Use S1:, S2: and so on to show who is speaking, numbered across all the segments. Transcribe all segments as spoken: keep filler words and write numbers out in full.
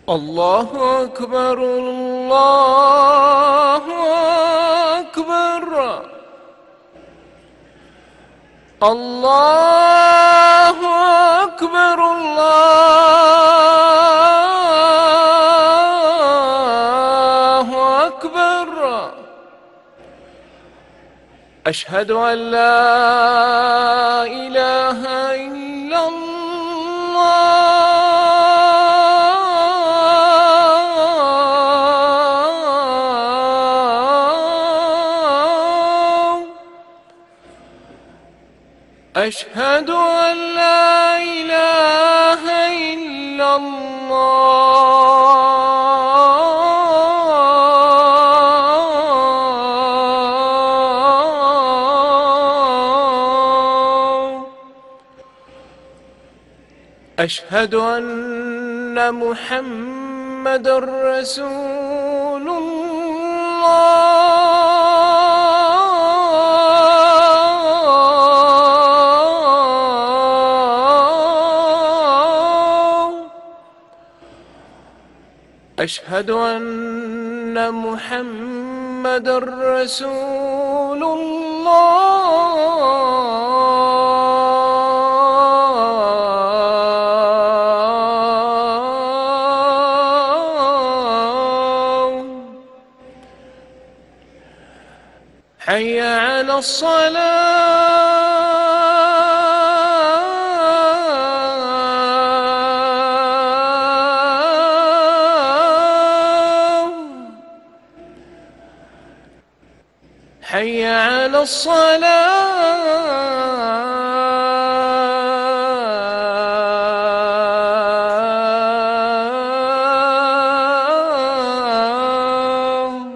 S1: الله أكبر الله أكبر الله أكبر الله أكبر. أشهد أن لا إله إلا الله أشهد أن لا إله إلا الله أشهد أن محمدًا رسول الله أشهد أن محمدًا رسول الله. حي على الصلاة حي على الصلاة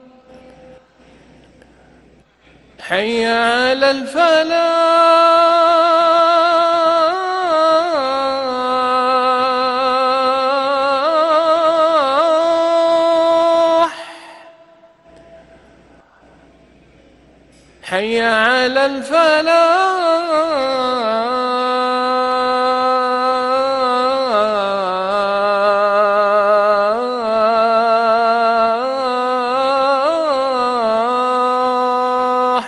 S1: حي على الفلاح حي على الفلاح.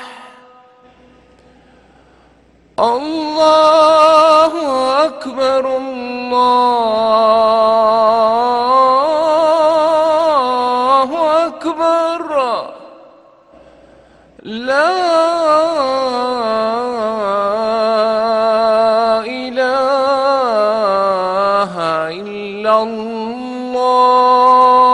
S1: الله أكبر الله أكبر. لا إله إلا الله.